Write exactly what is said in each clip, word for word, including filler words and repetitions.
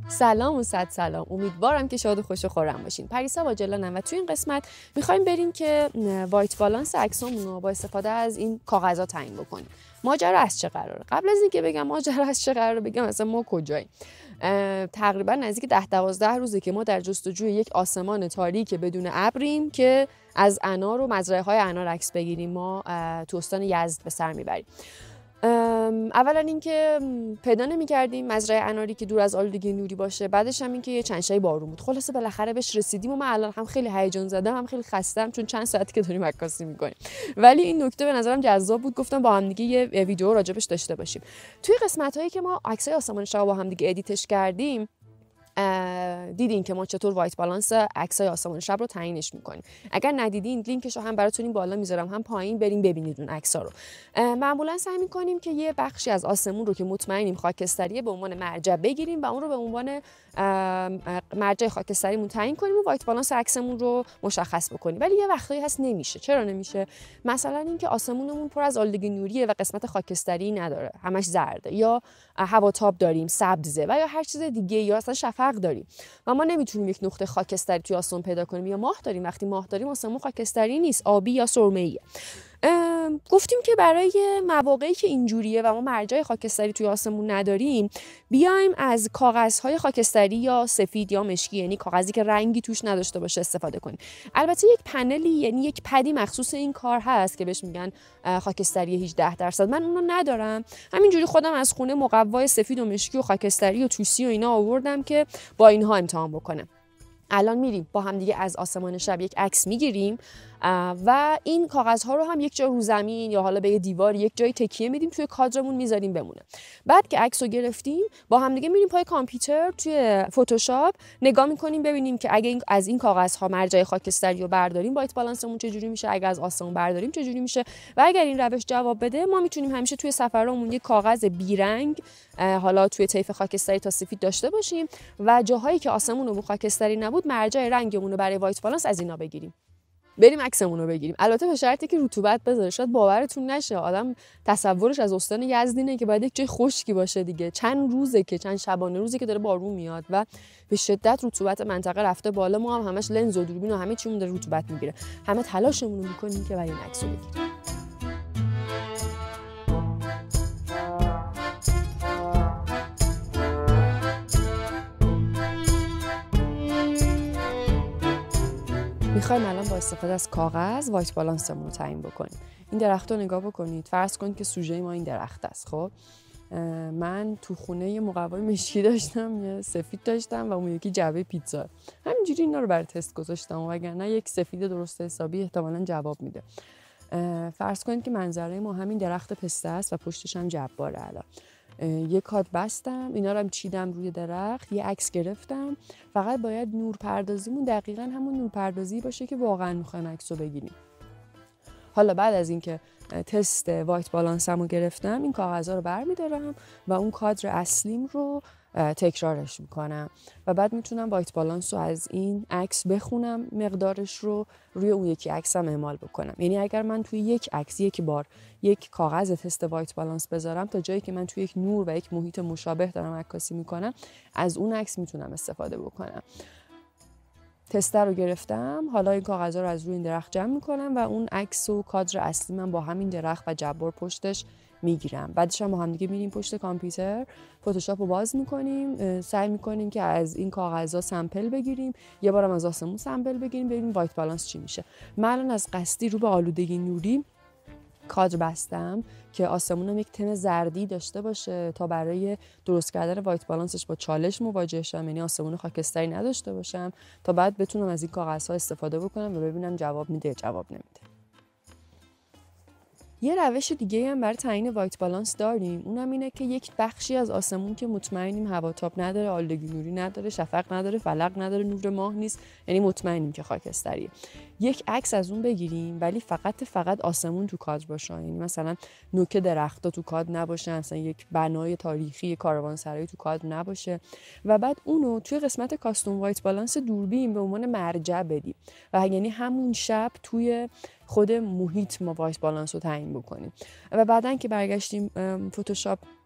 سلام و صد سلام، امیدوارم که شاد و خوش و خرم باشین. پریسا باجلانم و توی این قسمت میخوایم بریم که وایت بالانس عکسامون رو با استفاده از این کاغذها تعیین بکنیم. ماجرا از چه قراره؟ قبل از اینکه بگم ماجرا از چه قراره بگم اصلا ما کجاییم. تقریبا نزدیک ده دوازده روزه که ما در جستجوی یک آسمان تاریک بدون ابریم که از انار و مزرعه های انار عکس بگیریم. ما تو استان یزد به سر میبریم. اولا اینکه پیدا نمی‌کردیم مزرعه اناری که دور از آلودگی نوری باشه، بعدش هم اینکه یه چند شای بارون بود. خلاصه بالاخره بهش رسیدیم و من الان هم خیلی هیجان زدم هم خیلی خستم چون چند ساعتی که داریم عکاسی می‌کنیم. ولی این نکته به نظرم جذاب بود، گفتم با هم دیگه یه ویدیو راجبش داشته باشیم. توی قسمت‌هایی که ما عکسای آسمان شب با هم دیگه ادیتش کردیم دیدین که ما چطور وایت بالانس عکسای آسمان شب رو تعیینش میکنیم. اگر ندیدین لینکش رو هم براتون این بالا میذارم هم پایین، بریم ببینید اون عکس‌ها رو. معمولا سعی میکنیم که یه بخشی از آسمون رو که مطمئنیم خاکستریه به عنوان مرجع بگیریم و اون رو به عنوان مرجع خاکستریمون تعیین کنیم و وایت بالانس عکسمون رو مشخص بکنیم. ولی یه وقتایی هست نمیشه. چرا نمیشه؟ مثلا اینکه آسمونمون پر از آلودگی نوریه و قسمت خاکستری نداره، همش زرده، یا هواتاب داریم، سبزه و یا هر چیز دیگه، یا اصلا شفق داریم و ما نمیتونیم یک نقطه خاکستری توی آسمون پیدا کنیم. یا ماه داریم، وقتی ماه داریم آسمون خاکستری نیست، آبی یا سرمه‌ایه. گفتیم که برای مواقعی که اینجوریه و ما مرجع خاکستری توی آسمون نداریم، بیایم از کاغذهای خاکستری یا سفید یا مشکی، یعنی کاغذی که رنگی توش نداشته باشه، استفاده کنیم. البته یک پنلی، یعنی یک پدی مخصوص این کار هست که بهش میگن خاکستری هجده درصد. من اونو ندارم، همینجوری خودم از خونه مقوای سفید و مشکی و خاکستری و توسی و اینا آوردم که با اینها امتحان بکنم. الان میریم با هم دیگه از آسمان شب یک عکس میگیریم و این کاغذها رو هم یک جا رو زمین یا حالا به یه دیوار یک جای تکیه میدیم، توی کادرمون میذاریم بمونه. بعد که عکس رو گرفتیم با هم دیگه میریم پای کامپیوتر توی فتوشاپ نگاه میکنیم ببینیم که اگه از این کاغذها مرجع خاکستری رو برداریم وایت بالانسمون چجوری میشه، اگه از آسمون برداریم چجوری میشه. و اگر این روش جواب بده ما میتونیم همیشه توی سفرمون یک کاغذ بیرنگ، حالا توی طیف خاکستری تا سفید داشته باشیم و جاهایی که آسمون رو خاکستری نبود مرجع رنگمون رو برای وایت بالانس از اینا بگیریم، بریم عکسمون رو بگیریم. البته به شرطی که رطوبت بذاره. شاید باورتون نشه، آدم تصورش از استان یزد اینه که باید یک جای خشکی باشه دیگه. چند روزه که چند شبانه روزی که داره بارون میاد و به شدت رطوبت منطقه رفته بالا. ما هم همش لنز و دوربین و همه چیمون داره رطوبت میگیره. همه تلاشمون رو میکنیم که برای این عکس رو بگیریم. میخوایم الان با استفاده از کاغذ وایت بالانسمون رو تعیین بکنیم. این درخت رو نگاه بکنید. فرض کنید که سوژه ما این درخت است. خب من تو خونه یه مقوای مشکی داشتم، یه سفید داشتم و اون یکی جعبه پیتزا. همینجوری اینا رو برای تست گذاشتم، وگرنه یک سفید درست حسابی احتمالاً جواب میده. فرض کنید که منظره ما همین درخت پسته است و پشتش هم جباره. الان یه کاد بستم، اینا رو هم چیدم روی درخت، یه عکس گرفتم. فقط باید نور پردازیمون دقیقاً همون نور پردازی باشه که واقعاً میخوایم عکس رو بگیریم. حالا بعد از اینکه تست وایت بالانسمو گرفتم، این کاغذها رو برمی‌دارم و اون کادر اصلیم رو تکرارش میکنم و بعد میتونم وایت بالانس رو از این عکس بخونم، مقدارش رو روی اون یکی عکسم اعمال بکنم. یعنی اگر من توی یک عکس یک بار یک کاغذ تست وایت بالانس بذارم، تا جایی که من توی یک نور و یک محیط مشابه دارم عکاسی میکنم، از اون عکس میتونم استفاده بکنم. تست رو گرفتم، حالا این کاغذها رو از روی این درخت جمع میکنم و اون عکس و کادر اصلی من با همین درخت و جبار پشتش میگیرم. بعدش هم با هم دیگه میریم پشت کامپیوتر، فتوشاپ رو باز میکنیم، سعی میکنیم که از این کاغذها سمپل بگیریم، یه بارم از آسمون سمپل بگیریم، ببینیم وایت بالانس چی میشه. من الان از قصدی رو به آلودگی نوری کادر بستم که آسمونم یک تم زردی داشته باشه تا برای درست کردن وایت بالانسش با چالش مواجه شم، یعنی آسمون خاکستری نداشته باشم، تا بعد بتونم از این کاغذها استفاده بکنم و ببینم جواب میده یا جواب نمیده. یه روش دیگه هم برای تعیین وایت بالانس داریم، اونم اینه که یک بخشی از آسمون که مطمئنیم هواتاب نداره، آلودگی نوری نداره، شفق نداره، فلق نداره، نور ماه نیست، یعنی مطمئنیم که خاکستریه، یک عکس از اون بگیریم ولی فقط فقط آسمون تو کادر باشه. یعنی مثلا نوک درختا تو کادر نباشه، مثلا یک بنای تاریخی کاروانسرایی تو کادر نباشه و بعد اونو توی قسمت کاستوم وایت بالانس دوربین به عنوان مرجع بدیم و یعنی همون شب توی خود محیط ما وایت بالانس رو تعیین بکنیم و بعدن که برگشتیم فتوشاپ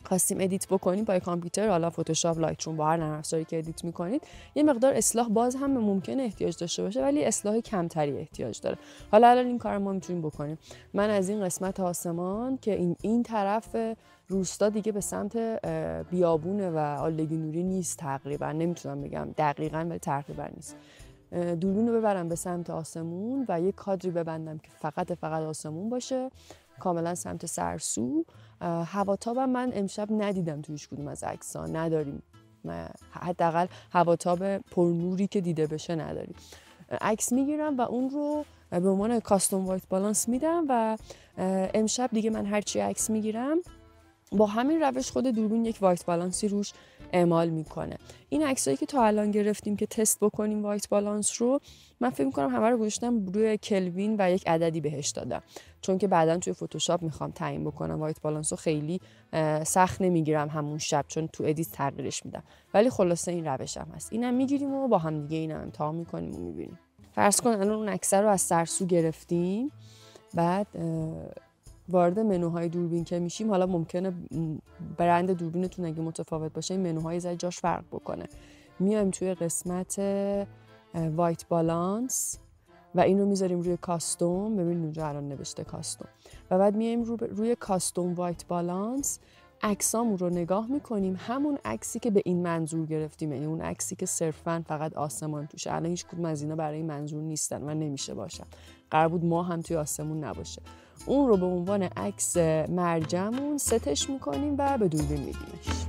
خواستیم ادیت بکنیم پای کامپیوتر، حالا فتوشاپ، لایتروم، با هر نرم افزاری که ادیت میکنید، یه مقدار اصلاح باز هم ممکنه احتیاج داشته باشه، ولی اصلاح کمتری احتیاج داره. حالا الان این کارو ما میتونیم بکنیم. من از این قسمت آسمان که این این طرف روستا دیگه به سمت بیابونه و آلودگی نوری نیست تقریبا، نمیتونم بگم دقیقاً ولی تقریبا نیست. دوربین رو ببرم به سمت آسمون و یه کادری ببندم که فقط فقط آسمون باشه، کاملا سمت سرسو. هواتابم من امشب ندیدم تویش کدوم از عکس‌ها، نداریم، حداقل هواتاب پرنوری که دیده بشه نداریم. عکس میگیرم و اون رو به عنوان کاستوم وایت بالانس میدم و امشب دیگه من هرچی عکس میگیرم با همین روش خود دوربین یک وایت بالانسی روش اعمال میکنه. این عکسایی که تا الان گرفتیم که تست بکنیم وایت بالانس رو، من فکر میکنم همه رو گذاشتم روی کلوین و یک عددی بهش دادم، چون که بعداً توی فتوشاپ میخوام تعیین بکنم وایت بالانس رو، خیلی سخت نمیگیرم همون شب چون تو ادیت تغییرش میدم، ولی خلاصه این روش هم هست. اینم میگیریم و با هم دیگه اینم امتحان میکنیم و میبینیم. فرض کن الان اون عکس رو از سرسو گرفتیم، بعد وارد منوهای دوربین که میشیم، حالا ممکنه برند دوربینتون اگه متفاوت باشه این منوهای زای جاش فرق بکنه. میایم توی قسمت وایت بالانس و این رو میذاریم روی کاستوم، ببینید اونجا الان نوشته کاستوم، و بعد میایم رو روی کاستوم وایت بالانس عکسامون رو نگاه میکنیم، همون عکسی که به این منظور گرفتیم، یعنی اون عکسی که صرفاً فقط آسمان توشه. الان هیچ کدوم از اینا برای این منظور نیستن و نمیشه باشن، قرار بود ما هم توی آسمون نباشه. اون رو به عنوان عکس مرجعمون ستش میکنیم و به دوربین میدیمش.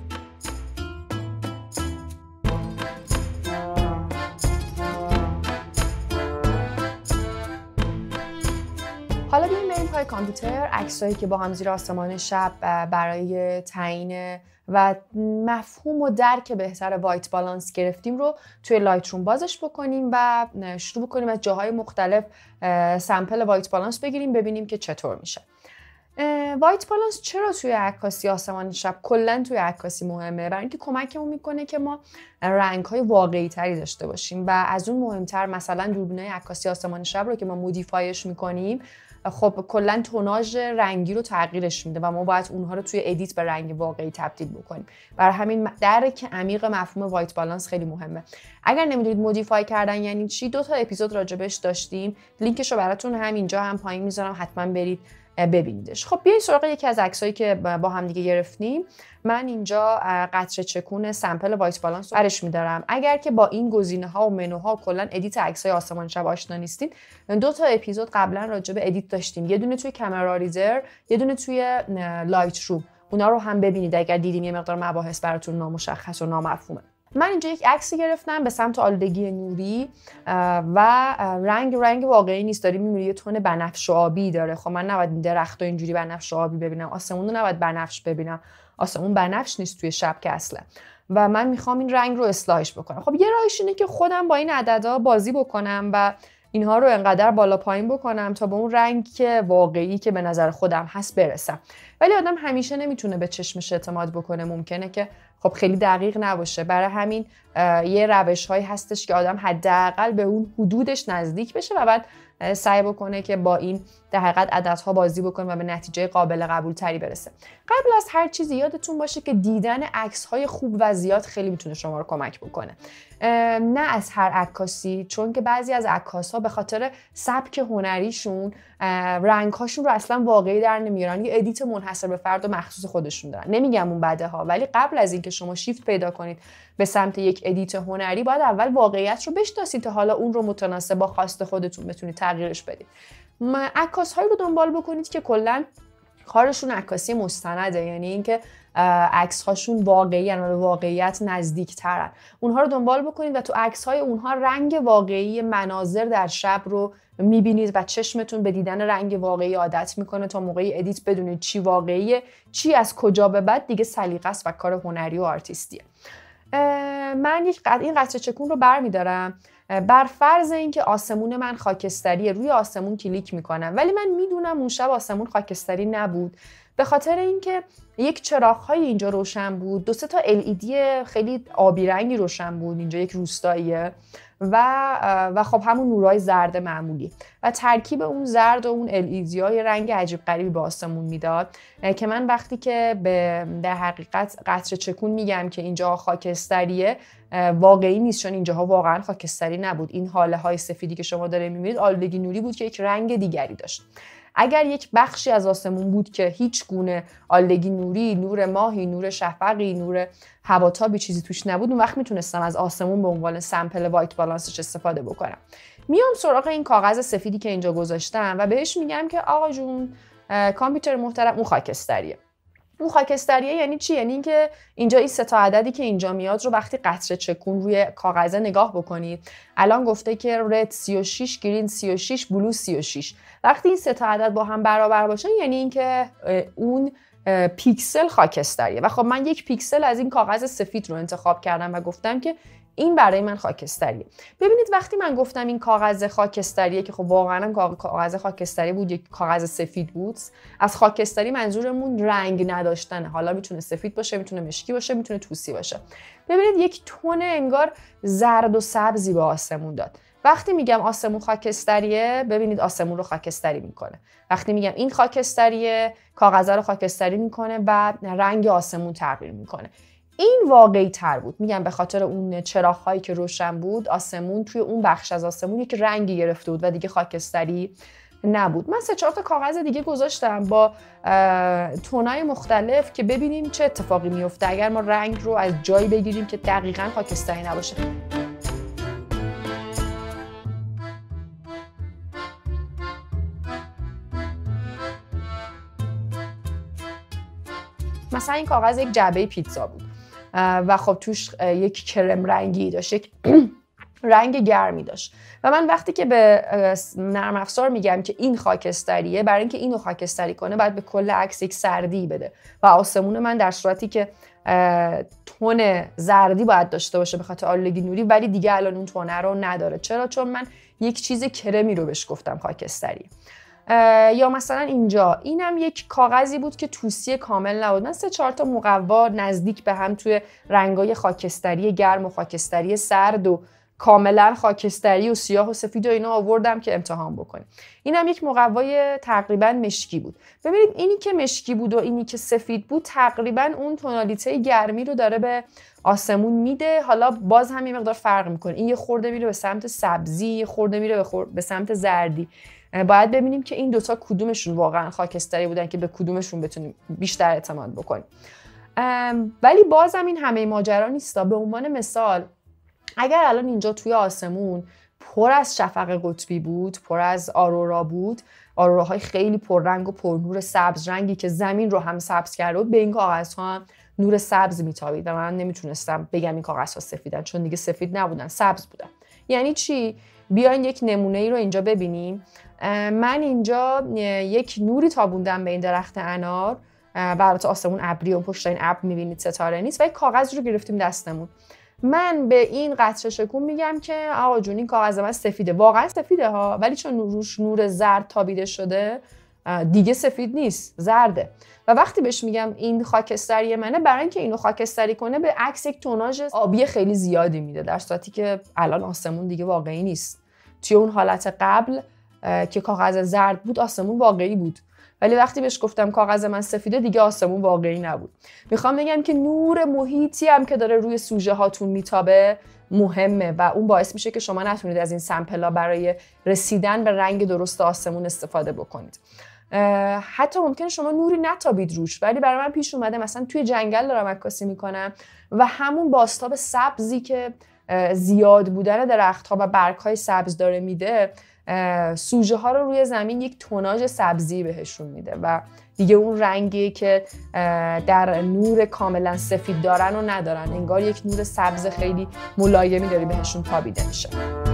حالا بیایم بریم پای کامپیوتر عکسایی که با هم زیر آسمان شب برای تعیین و مفهوم و درک بهتر وایت بالانس گرفتیم رو توی لایتروم بازش بکنیم و شروع بکنیم از جاهای مختلف سمپل وایت بالانس بگیریم، ببینیم که چطور میشه. وایت بالانس چرا توی عکاسی آسمان شب کلا توی عکاسی مهمه؟ برای اینکه کمکمون میکنه که ما رنگ‌های واقعی تری داشته باشیم و از اون مهمتر مثلا دوربینای عکاسی آسمان شب رو که ما مودیفایش میکنیم، خب کلا توناژ رنگی رو تغییرش میده و ما باید اونها رو توی ادیت به رنگ واقعی تبدیل بکنیم. برای همین درک عمیق مفهوم وایت بالانس خیلی مهمه. اگر نمیدونید مودیفای کردن یعنی چی، دو تا اپیزود راجبش داشتیم، لینکش رو براتون همینجا هم پایین میذارم، حتما برید ببینیدش. خب بیاین سراغ یکی از عکسایی که با هم دیگه گرفتیم. من اینجا قطره چکون سمپل وایت بالانس رو برش می‌دارم. اگر که با این گزینه‌ها و منوها کلا ادیت عکسای آسمان شب آشنا نیستین، دو تا اپیزود قبلا راجع به ادیت داشتیم، یه دونه توی کامرا ریدر، یه دونه توی لایت روم. اونا رو هم ببینید اگر دیدین یه مقدار مباحث براتون نامشخص و نامفهومه. من اینجا یک عکسی گرفتم به سمت آلودگی نوری و رنگ رنگ واقعی نیست، داریم می‌بینید یه تون بنفش آبی داره. خب من نباید این درختو اینجوری بنفش آبی ببینم، آسمون رو نباید بنفش ببینم، آسمون بنفش نیست توی شب که اصلا، و من میخوام این رنگ رو اصلاحش بکنم. خب یه راهش اینه که خودم با این عددا بازی بکنم و اینها رو انقدر بالا پایین بکنم تا به اون رنگ که واقعی که به نظر خودم هست برسم. ولی آدم همیشه نمیتونه به چشمش اعتماد بکنه، ممکنه که خب خیلی دقیق نباشه. برای همین یه روش‌هایی هستش که آدم حداقل به اون حدودش نزدیک بشه و بعد سعی بکنه که با این در حقیقت عددها بازی بکنه و به نتیجه قابل قبول تری برسه. قبل از هر چیزی یادتون باشه که دیدن عکس‌های خوب و زیاد خیلی میتونه شما رو کمک بکنه. نه از هر عکاسی، چون که بعضی از عکاس‌ها به خاطر سبک هنریشون رنگ‌هاشون رو اصلا واقعی در نمیارن، یه ادیت منحصر به فرد و مخصوص خودشون دارن. نمیگم اون بده ها، ولی قبل از اینکه شما شیفت پیدا کنید به سمت یک ادیت هنری، باید اول واقعیت رو بشناسید تا حالا اون رو متناسب با خواست خودتون بتونید تغییرش بدید. عکاس‌هایی رو دنبال بکنید که کلاً کارشون عکاسی مستنده، یعنی اینکه عکس هاشون واقعی ان و به واقعیت نزدیک ترن. اونها رو دنبال بکنید و تو عکس های اونها رنگ واقعی مناظر در شب رو میبینید و چشمتون به دیدن رنگ واقعی عادت میکنه تا موقعی ادیت بدونید چی واقعیه، چی از کجا به بعد دیگه سلیقه است و کار هنری و آرتیستیه. من یک قطعه این قطره چکون رو برمیدارم، بر فرض اینکه آسمون من خاکستریه، روی آسمون کلیک میکنم، ولی من میدونم اون شب آسمون خاکستری نبود به خاطر اینکه یک چراغ‌های اینجا روشن بود، دو سه تا ال ای دی خیلی آبی رنگی روشن بود، اینجا یک روستاییه و و خب همون نورای زرد معمولی و ترکیب اون زرد و اون ال ای دی های رنگ عجیب غریبی به آسمون میداد که من وقتی که به در حقیقت قطره چکون میگم که اینجا خاکستریه واقعی نیست، چون اینجاها واقعا خاکستری نبود. این هاله های سفیدی که شما دارید میبینید آلودگی نوری بود که یک رنگ دیگری داشت. اگر یک بخشی از آسمون بود که هیچ گونه آلودگی نوری، نور ماهی، نور شفقی، نور هواتابی چیزی توش نبود، اون وقت میتونستم از آسمون به عنوان سمپل وایت بالانسش استفاده بکنم. میام سراغ این کاغذ سفیدی که اینجا گذاشتم و بهش میگم که آقا جون کامپیوتر محترم اون خاکستریه. اون خاکستریه یعنی چی؟ یعنی اینکه اینجا این سه تا عددی که اینجا میاد رو وقتی قطره چکون روی کاغذ نگاه بکنید، الان گفته که رد سی و شش، گرین سی و شش، بلو سی و شش. وقتی این سه تا عدد با هم برابر باشن یعنی اینکه اون پیکسل خاکستریه. و خب من یک پیکسل از این کاغذ سفید رو انتخاب کردم و گفتم که این برای من خاکستریه. ببینید وقتی من گفتم این کاغذ خاکستریه که خب واقعا کاغذ خاکستری بود، یک کاغذ سفید بود. از خاکستری منظورمون رنگ نداشتنه. حالا میتونه سفید باشه، میتونه مشکی باشه، میتونه طوسی باشه. ببینید یک تون انگار زرد و سبزی به آسمون داد. وقتی میگم آسمون خاکستریه، ببینید آسمون رو خاکستری میکنه. وقتی میگم این خاکستریه، کاغذ رو خاکستری میکنه و رنگ آسمون تغییر میکنه. این واقعی تر بود. میگم به خاطر اون چراغ‌هایی که روشن بود، آسمون توی اون بخش از آسمون یک رنگی گرفته بود و دیگه خاکستری نبود. من سه چهار تا کاغذ دیگه گذاشتم با تونای مختلف که ببینیم چه اتفاقی میفته اگر ما رنگ رو از جایی بگیریم که دقیقاً خاکستری نباشه. مثلا این کاغذ یک جعبه پیتزا بود و خب توش یک کرم رنگی داشت، یک رنگ گرمی داشت و من وقتی که به نرم افزار میگم که این خاکستریه، برای اینکه اینو خاکستری کنه باید به کل عکس یک سردی بده و آسمون من در صورتی که تون زردی باید داشته باشه به خاطر آلودگی نوری، ولی دیگه الان اون تونه رو نداره. چرا؟ چون من یک چیز کرمی رو بهش گفتم خاکستری. یا مثلا اینجا اینم یک کاغذی بود که توسی کامل نبود. من سه چهار تا مقوا نزدیک به هم توی رنگای خاکستری گرم و خاکستری سرد و کاملا خاکستری و سیاه و سفید و اینا آوردم که امتحان بکنیم. اینم یک مقوای تقریبا مشکی بود. ببینید اینی که مشکی بود و اینی که سفید بود تقریبا اون تونالیته گرمی رو داره به آسمون میده. حالا باز هم یه مقدار فرق میکنه. این یه خورده میره به سمت سبزی، یه خورده میره به, خورده به سمت زردی. باید ببینیم که این دوتا کدومشون واقعا خاکستری بودن که به کدومشون بتونیم بیشتر اعتماد بکنیم. ولی بازم این همه ماجرا نیستا. به عنوان مثال اگر الان اینجا توی آسمون پر از شفق قطبی بود، پر از آرورا بود، آروراهای خیلی پررنگ و پرنور سبز رنگی که زمین رو هم سبز کرده بود، به این کاغذها هم نور سبز میتابید و من نمیتونستم بگم این کاغذها سفیدن، چون دیگه سفید نبودن، سبز بودن. یعنی چی؟ بیاین یک نمونه ای رو اینجا ببینیم. من اینجا یک نوری تابوندم به این درخت انار و البته آسمون ابری و پشت این ابر میبینید ستاره نیست و یک کاغذ رو گرفتیم دستمون. من به این قطره شکون میگم که آقا جون این کاغذ من سفیده. واقعا سفیده ها، ولی چون روش نور زرد تابیده شده دیگه سفید نیست، زرده. و وقتی بهش میگم این خاکستری منه، برای اینکه اینو خاکستری کنه به عکس یک توناژ آبی خیلی زیادی میده، در صورتی که الان آسمون دیگه واقعی نیست. توی اون حالت قبل که کاغذ زرد بود آسمون واقعی بود، ولی وقتی بهش گفتم کاغذ من سفیده دیگه آسمون واقعی نبود. میخوام بگم که نور محیطی هم که داره روی سوژه هاتون میتابه مهمه و اون باعث میشه که شما نتونید از این سمپلا برای رسیدن به رنگ درست آسمون استفاده بکنید. حتی ممکنه شما نوری نتابید روش، ولی برای من پیش اومده مثلا توی جنگل دارم عکاسی میکنم و همون بازتاب سبزی که زیاد بودن درخت‌ها و برگ‌های سبز داره میده، سوژه ها رو روی زمین یک توناژ سبزی بهشون میده و دیگه اون رنگی که در نور کاملا سفید دارن و ندارن، انگار یک نور سبز خیلی ملایمی داری بهشون تابیده میشه.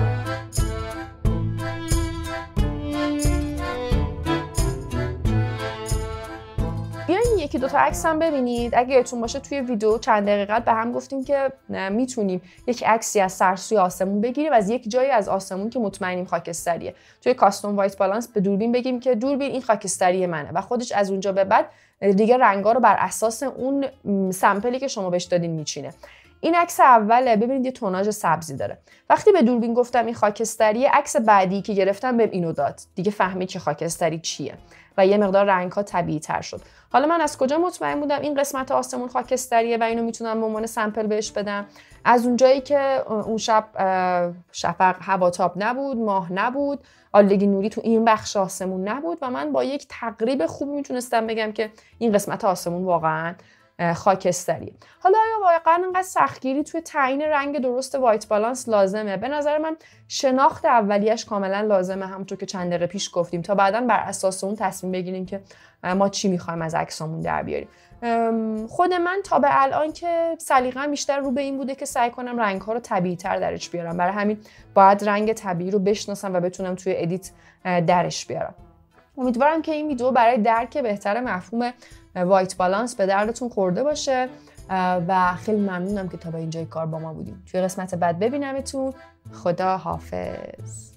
بیاین یکی دو تا عکس هم ببینید. اگه یادتون باشه توی ویدیو چند دقیقه به هم گفتیم که میتونیم یک عکسی از سرسوی آسمون بگیریم از یک جایی از آسمون که مطمئنیم خاکستریه. توی کاستوم وایت بالانس به دوربین بگیم که دوربین این خاکستری منه و خودش از اونجا به بعد دیگه رنگا رو بر اساس اون سمپلی که شما بهش دادین میچینه. این عکس اوله، ببینید یه توناژ سبزی داره. وقتی به دوربین گفتم این خاکستری، عکس بعدی که گرفتم بهم اینو داد. دیگه فهمید که خاکستری چیه و یه مقدار رنگ‌ها طبیعی‌تر شد. حالا من از کجا مطمئن بودم این قسمت آسمون خاکستریه و اینو میتونم به عنوان سمپل بهش بدم؟ از اونجایی که اون شب شفق هواتاب نبود، ماه نبود، آلودگی نوری تو این بخش آسمون نبود و من با یک تقریب خوب میتونستم بگم که این قسمت آسمون واقعاً خاکستریه. حالا آیا واقعا انقدر سختگیری توی تعیین رنگ درست وایت بالانس لازمه؟ به نظر من شناخت اولیش کاملا لازمه، همونطور که چند دقیقه پیش گفتیم، تا بعداً بر اساس اون تصمیم بگیریم که ما چی میخوایم از عکسامون در بیاریم. خود من تا به الان که سلیقه‌ام بیشتر رو به این بوده که سعی کنم رنگ‌ها رو طبیعی‌تر درش بیارم، برای همین باید رنگ طبیعی رو بشناسم و بتونم توی ادیت درش بیارم. امیدوارم که این ویدیو برای درک بهتر مفهوم وایت بالانس به دردتون خورده باشه و خیلی ممنونم که تا به اینجای کار با ما بودیم. توی قسمت بعد ببینمتون. خدا حافظ.